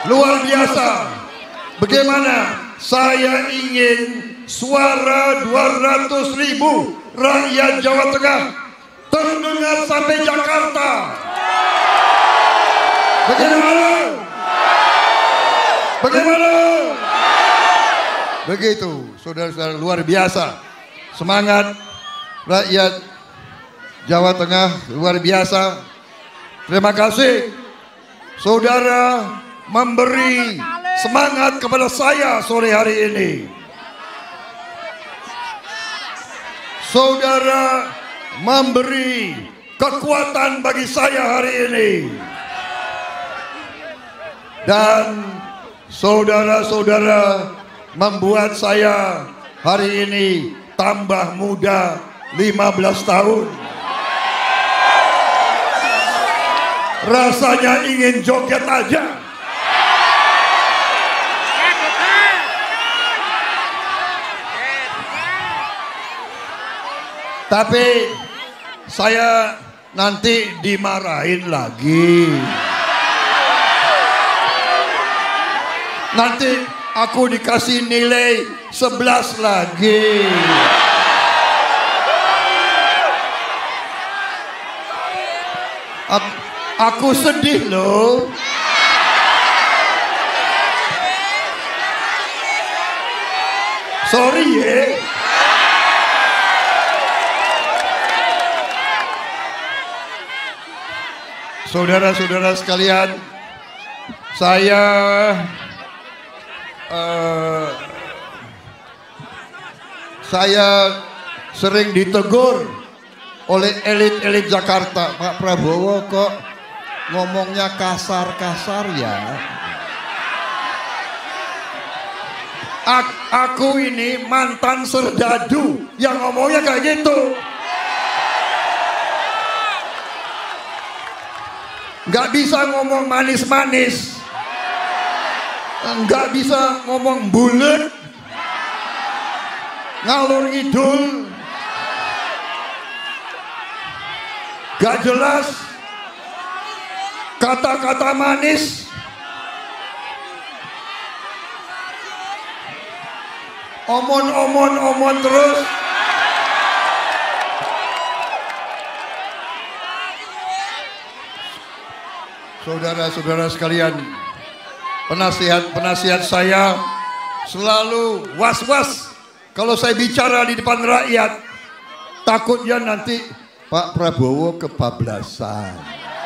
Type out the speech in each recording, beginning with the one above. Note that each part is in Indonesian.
luar biasa. Bagaimana saya ingin suara 200.000 rakyat Jawa Tengah terdengar sampai Jakarta. Bagaimana? Bagaimana? Begitu, saudara-saudara, luar biasa. Semangat rakyat Jawa Tengah luar biasa. Terima kasih saudara memberi semangat kepada saya sore hari ini. Saudara memberi kekuatan bagi saya hari ini. Dan saudara-saudara membuat saya hari ini tambah muda 15 tahun. Rasanya ingin joget aja. Tapi saya nanti dimarahin lagi. Nanti aku dikasih nilai 11 lagi. Aku sedih loh. Sorry ya. Saudara-saudara sekalian, saya sering ditegur oleh elit-elit Jakarta. Pak Prabowo kok ngomongnya kasar-kasar ya. Aku ini mantan serdadu yang ngomongnya kayak gitu. Nggak bisa ngomong manis-manis, nggak bisa ngomong bulet, ngalur ngidul, gak jelas, kata-kata manis, omon terus. Saudara-saudara sekalian, penasihat saya selalu was-was kalau saya bicara di depan rakyat. Takutnya nanti Pak Prabowo kebablasan.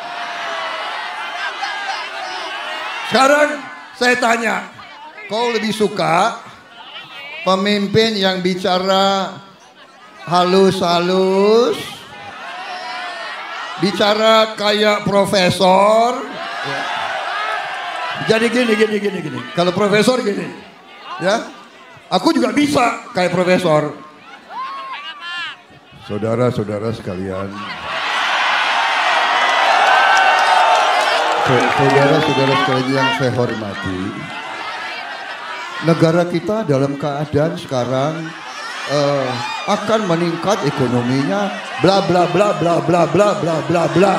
Sekarang saya tanya, kau lebih suka pemimpin yang bicara halus-halus, bicara kayak profesor? Jadi gini. Kalau profesor gini, ya, aku juga bisa kayak profesor. Saudara-saudara sekalian, saudara-saudara sekalian yang saya hormati, negara kita dalam keadaan sekarang akan meningkat ekonominya, bla bla bla bla bla bla bla bla bla.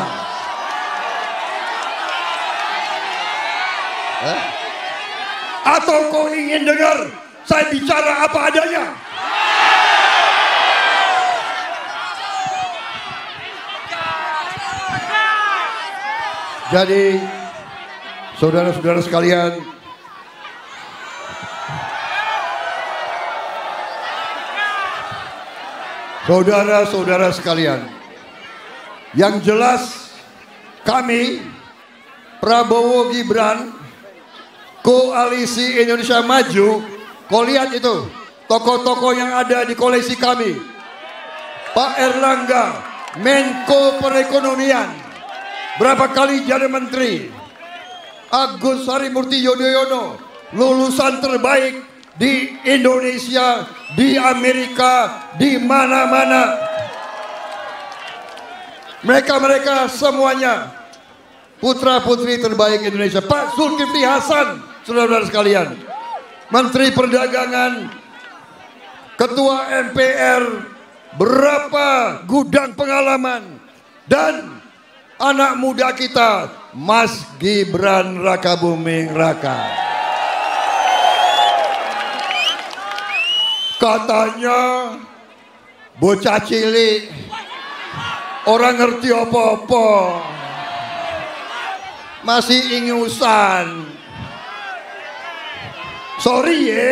Atau kau ingin dengar saya bicara apa adanya? Jadi saudara-saudara sekalian, saudara-saudara sekalian, yang jelas kami Prabowo Gibran Koalisi Indonesia Maju, kau lihat itu tokoh-tokoh yang ada di koalisi kami. Pak Erlangga, Menko Perekonomian, berapa kali jadi menteri. Agus Harimurti Yudhoyono, lulusan terbaik di Indonesia, di Amerika, di mana-mana. Mereka semuanya putra-putri terbaik Indonesia. Pak Zulkifli Hasan, saudara-saudara sekalian, Menteri Perdagangan, Ketua MPR, berapa gudang pengalaman. Dan anak muda kita Mas Gibran Rakabuming Raka. Katanya bocah cilik, orang ngerti apa-apa, masih ingusan. Sorry ya.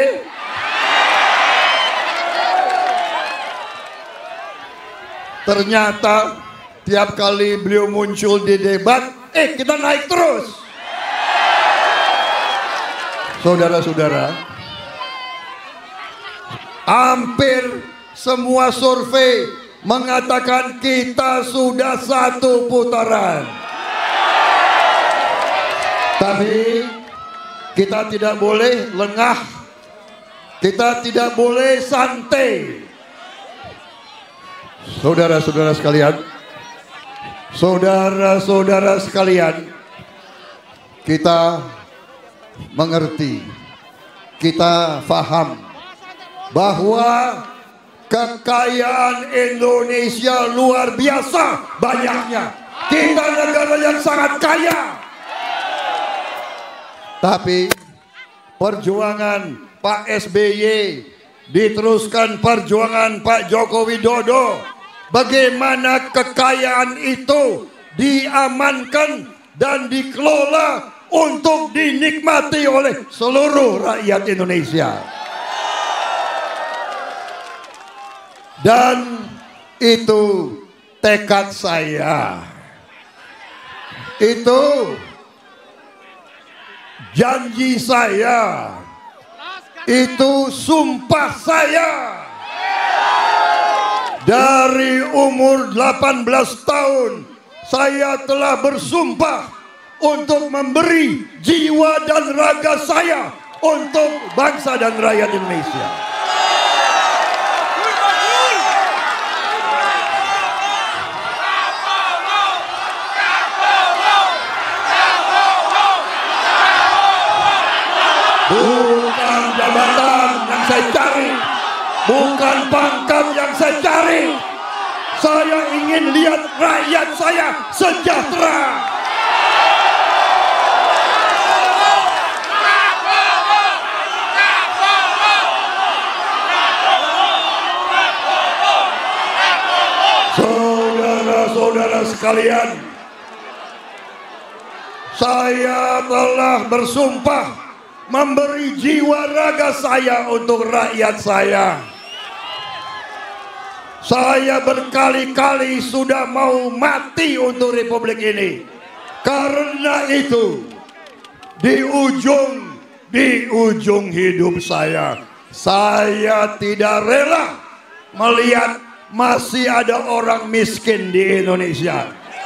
Ternyata tiap kali beliau muncul di debat, kita naik terus. Saudara-saudara, hampir semua survei mengatakan kita sudah satu putaran. Tapi kita tidak boleh lengah, kita tidak boleh santai. Saudara-saudara sekalian, saudara-saudara sekalian, kita mengerti, kita paham bahwa kekayaan Indonesia luar biasa banyaknya. Kita negara yang sangat kaya. Tapi perjuangan Pak SBY diteruskan perjuangan Pak Joko Widodo. Bagaimana kekayaan itu diamankan dan dikelola untuk dinikmati oleh seluruh rakyat Indonesia. Dan itu tekad saya. Itu janji saya. Itu sumpah saya. Dari umur 18 tahun saya telah bersumpah untuk memberi jiwa dan raga saya untuk bangsa dan rakyat Indonesia. Bukan jabatan yang saya cari, bukan pangkat yang saya cari. Saya ingin lihat rakyat saya sejahtera. Saudara-saudara sekalian, saya telah bersumpah memberi jiwa raga saya untuk rakyat saya. Saya berkali-kali sudah mau mati untuk republik ini. Karena itu di ujung hidup saya tidak rela melihat masih ada orang miskin di Indonesia.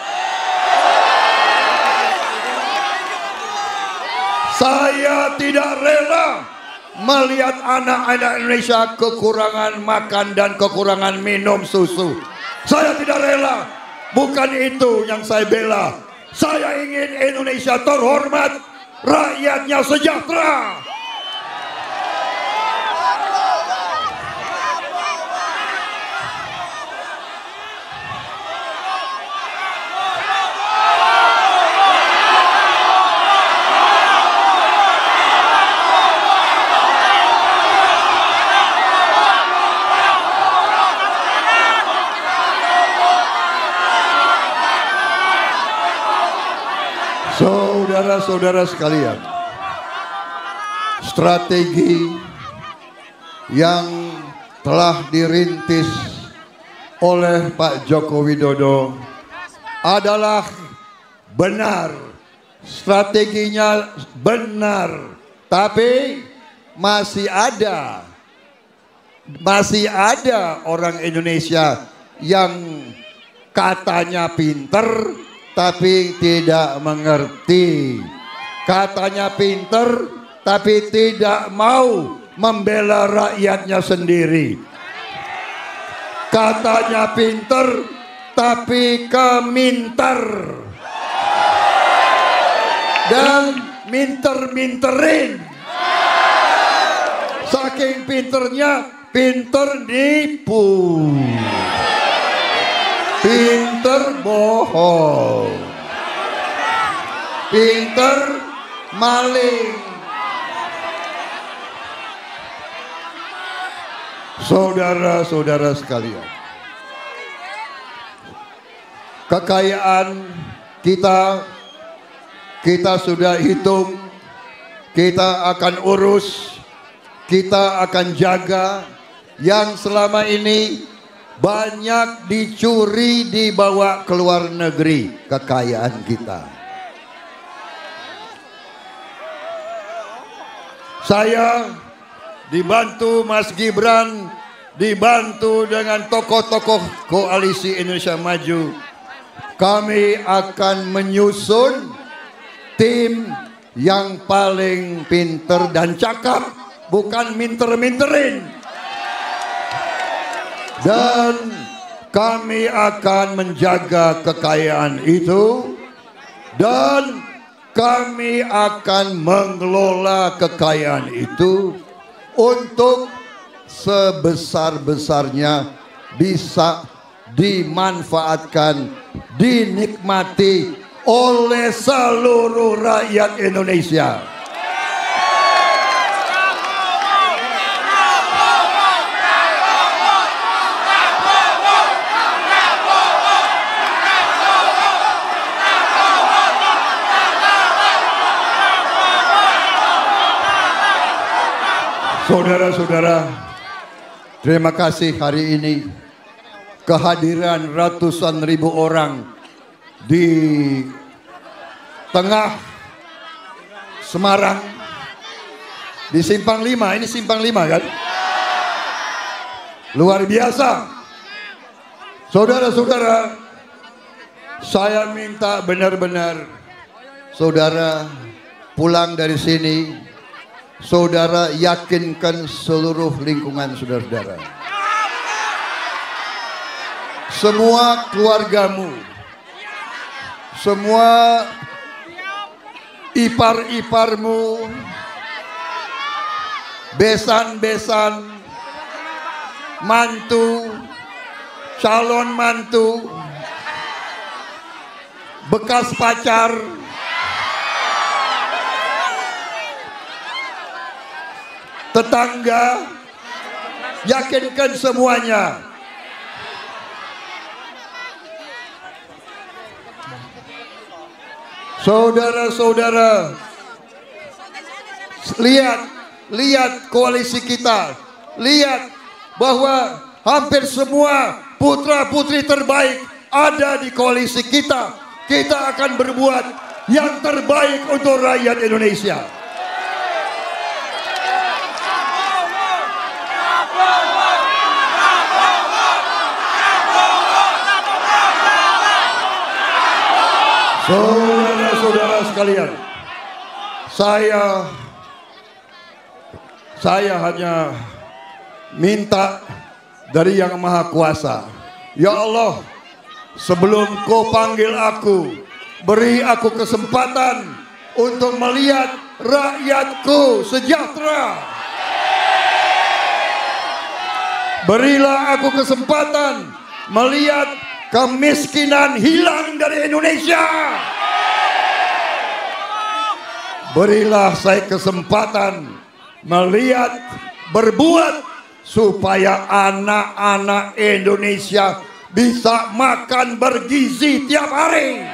Saya tidak rela melihat anak-anak Indonesia kekurangan makan dan kekurangan minum susu. Saya tidak rela. Bukan itu yang saya bela. Saya ingin Indonesia terhormat, rakyatnya sejahtera. Saudara-saudara sekalian, strategi yang telah dirintis oleh Pak Joko Widodo adalah benar. Strateginya benar, tapi masih ada orang Indonesia yang katanya pinter tapi tidak mengerti. Katanya pinter tapi tidak mau membela rakyatnya sendiri. Katanya pinter tapi keminter dan minter-minterin. Saking pinternya, pinter nipu, pinter bohong. pinter, maling. Saudara-saudara sekalian, kekayaan kita sudah hitung, kita akan urus, kita akan jaga. Yang selama ini banyak dicuri, dibawa ke luar negeri kekayaan kita. Saya dibantu Mas Gibran, dibantu dengan tokoh-tokoh Koalisi Indonesia Maju, kami akan menyusun tim yang paling pinter dan cakap, bukan minter-minterin. Dan kami akan menjaga kekayaan itu, dan kami akan mengelola kekayaan itu untuk sebesar-besarnya bisa dimanfaatkan, dinikmati oleh seluruh rakyat Indonesia. Saudara-saudara, terima kasih hari ini kehadiran ratusan ribu orang di tengah Semarang, di Simpang 5. Ini Simpang 5 kan? Luar biasa. Saudara-saudara, saya minta benar-benar saudara pulang dari sini, saudara yakinkan seluruh lingkungan saudara-saudara, semua keluargamu, semua ipar-iparmu, besan-besan, mantu, calon mantu, bekas pacar, tetangga, yakinkan semuanya. Saudara-saudara, lihat koalisi kita, lihat bahwa hampir semua putra-putri terbaik ada di koalisi kita. Kita akan berbuat yang terbaik untuk rakyat Indonesia. Saudara-saudara sekalian, saya hanya minta dari Yang Maha Kuasa, ya Allah, sebelum Kau panggil aku, beri aku kesempatan untuk melihat rakyatku sejahtera. Berilah aku kesempatan melihat kemiskinan hilang dari Indonesia. Berilah saya kesempatan melihat, berbuat supaya anak-anak Indonesia bisa makan bergizi tiap hari.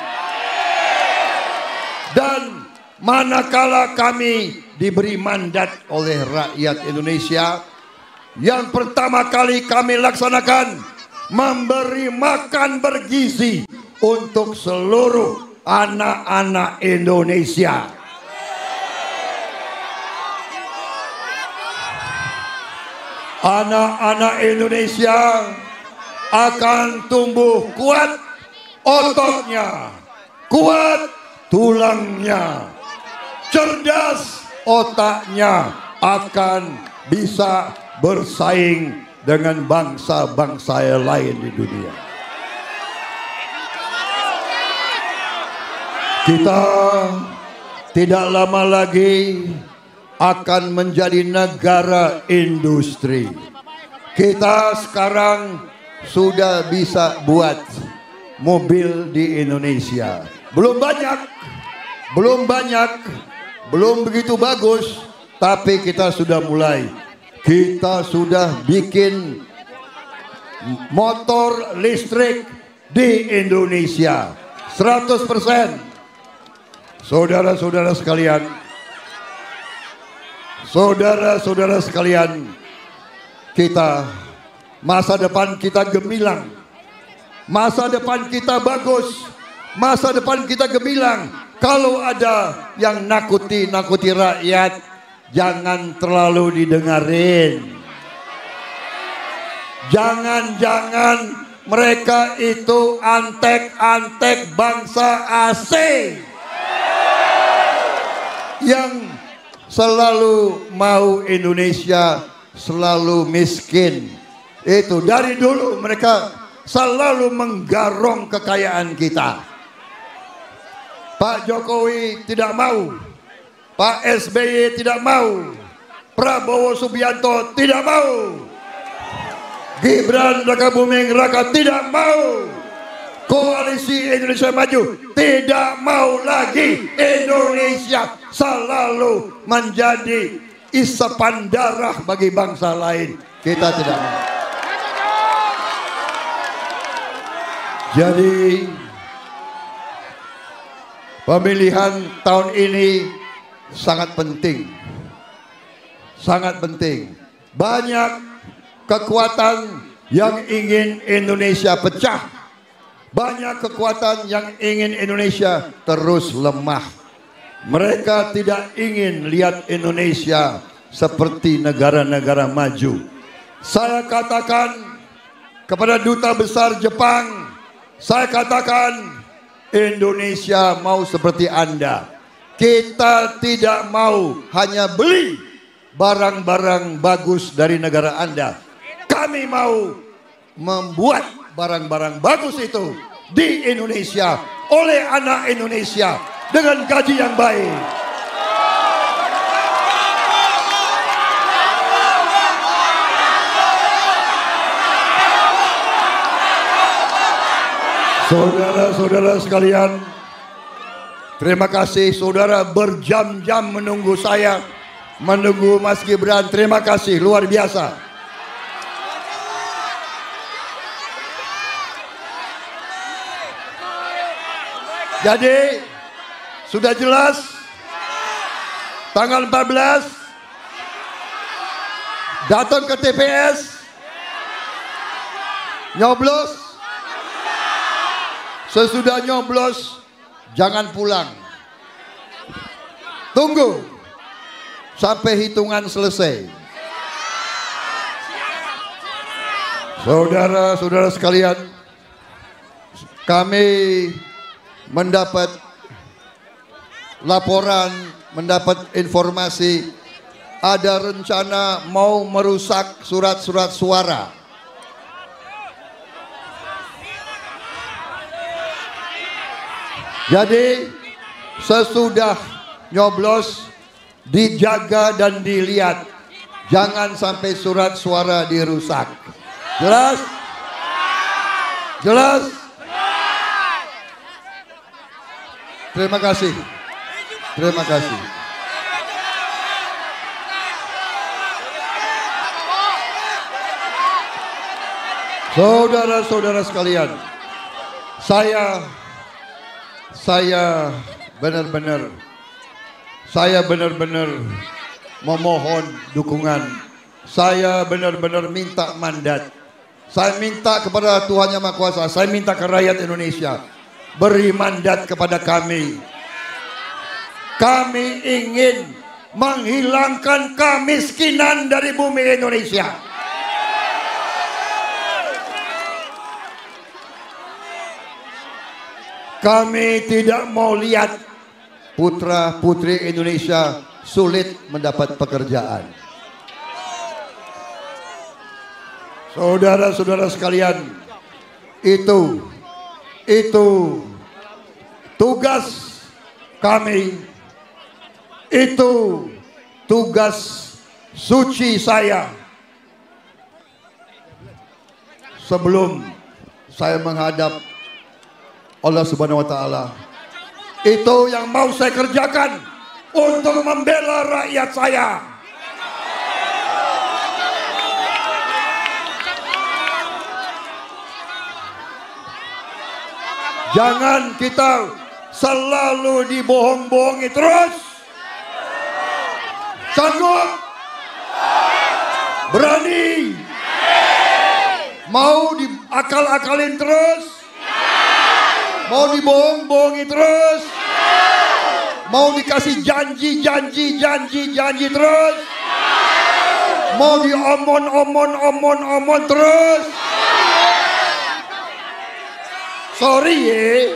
Dan manakala kami diberi mandat oleh rakyat Indonesia, yang pertama kali kami laksanakan memberi makan bergizi untuk seluruh anak-anak Indonesia. Anak-anak Indonesia akan tumbuh kuat ototnya, kuat tulangnya, cerdas otaknya, akan bisa bersaing dengan bangsa-bangsa lain di dunia. Kita tidak lama lagi akan menjadi negara industri. Kita sekarang sudah bisa buat mobil di Indonesia. Belum banyak, belum banyak, belum begitu bagus, tapi kita sudah mulai. Kita sudah bikin motor listrik di Indonesia 100%. Saudara-saudara sekalian, saudara-saudara sekalian, kita masa depan kita gemilang, masa depan kita bagus, masa depan kita gemilang. Kalau ada yang nakuti rakyat, jangan terlalu didengarin. Jangan-jangan mereka itu antek-antek bangsa asing yang selalu mau Indonesia selalu miskin. Itu dari dulu mereka selalu menggarong kekayaan kita. Pak Jokowi tidak mau, Pak SBY tidak mau, Prabowo Subianto tidak mau, Gibran Rakabuming Raka tidak mau, Koalisi Indonesia Maju tidak mau lagi. Indonesia selalu menjadi isapan darah bagi bangsa lain. Kita tidak mau. Jadi pemilihan tahun ini sangat penting. Sangat penting. Banyak kekuatan yang ingin Indonesia pecah. Banyak kekuatan yang ingin Indonesia terus lemah. Mereka tidak ingin lihat Indonesia seperti negara-negara maju. Saya katakan kepada Duta Besar Jepang, saya katakan Indonesia mau seperti Anda. Kita tidak mau hanya beli barang-barang bagus dari negara Anda. Kami mau membuat barang-barang bagus itu di Indonesia oleh anak Indonesia dengan gaji yang baik. Saudara-saudara sekalian, terima kasih saudara berjam-jam menunggu saya, menunggu Mas Gibran. Terima kasih luar biasa. Jadi sudah jelas tanggal 14 datang ke TPS nyoblos. Sesudah nyoblos jangan pulang. Tunggu sampai hitungan selesai. Saudara-saudara sekalian, kami mendapat laporan, mendapat informasi ada rencana mau merusak surat-surat suara. Jadi sesudah nyoblos dijaga dan dilihat, jangan sampai surat suara dirusak. Jelas? Jelas? Terima kasih. Terima kasih. Saudara-saudara sekalian, saya benar-benar memohon dukungan. Saya benar-benar minta mandat. Saya minta kepada Tuhan Yang Maha Kuasa, saya minta ke rakyat Indonesia, beri mandat kepada kami. Kami ingin menghilangkan kemiskinan dari bumi Indonesia. Kami tidak mau lihat putra-putri Indonesia sulit mendapat pekerjaan. Saudara-saudara sekalian, itu tugas kami, itu tugas suci saya sebelum saya menghadap Allah Subhanahu wa Ta'ala. Itu yang mau saya kerjakan untuk membela rakyat saya. Jangan kita selalu dibohong-bohongi terus. Sanggup? Berani? Mau diakal-akalin terus? Mau dibohong-bohongi terus? Mau dikasih janji terus? Mau diomon terus? Sorry ya.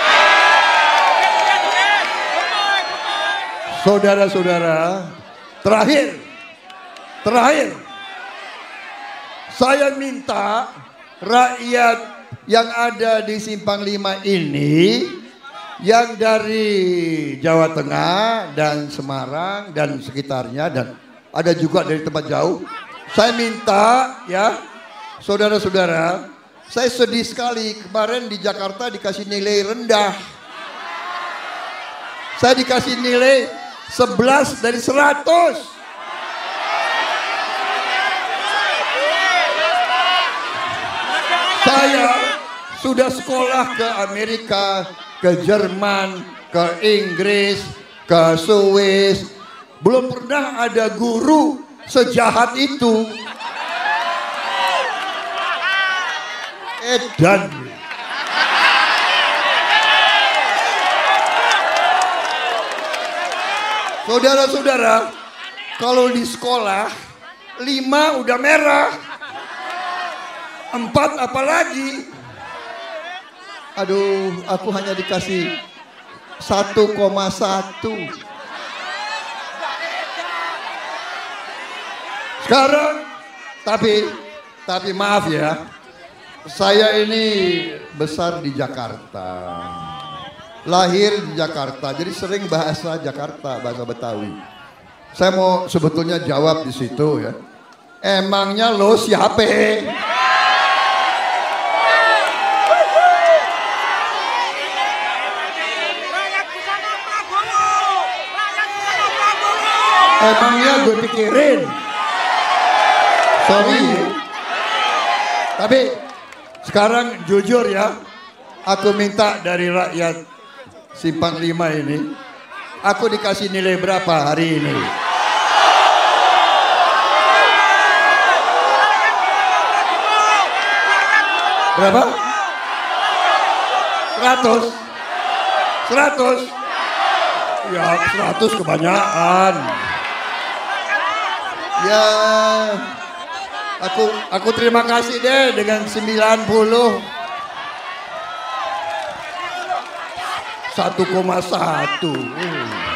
Saudara-saudara, terakhir. Saya minta rakyat yang ada di Simpang 5 ini, yang dari Jawa Tengah dan Semarang dan sekitarnya, dan ada juga dari tempat jauh, saya minta ya, saudara-saudara, saya sedih sekali kemarin di Jakarta dikasih nilai rendah. Saya dikasih nilai 11 dari 100. Saya sudah sekolah ke Amerika, ke Jerman, ke Inggris, ke Swiss. Belum pernah ada guru sejahat itu. Edan. Saudara-saudara, kalau di sekolah 5 udah merah, 4 apalagi. Aduh, aku hanya dikasih 1,1. Sekarang, tapi maaf ya, saya ini besar di Jakarta. Lahir di Jakarta, jadi sering bahasa Jakarta, bahasa Betawi. Saya mau sebetulnya jawab di situ ya. Emangnya lo siapa? Emangnya gue pikirin. Sorry. Tapi sekarang jujur ya, aku minta dari rakyat Simpang 5 ini, aku dikasih nilai berapa hari ini? Berapa? 100? 100? Ya 100 kebanyakan. Ya, aku terima kasih deh dengan 90. 1,1.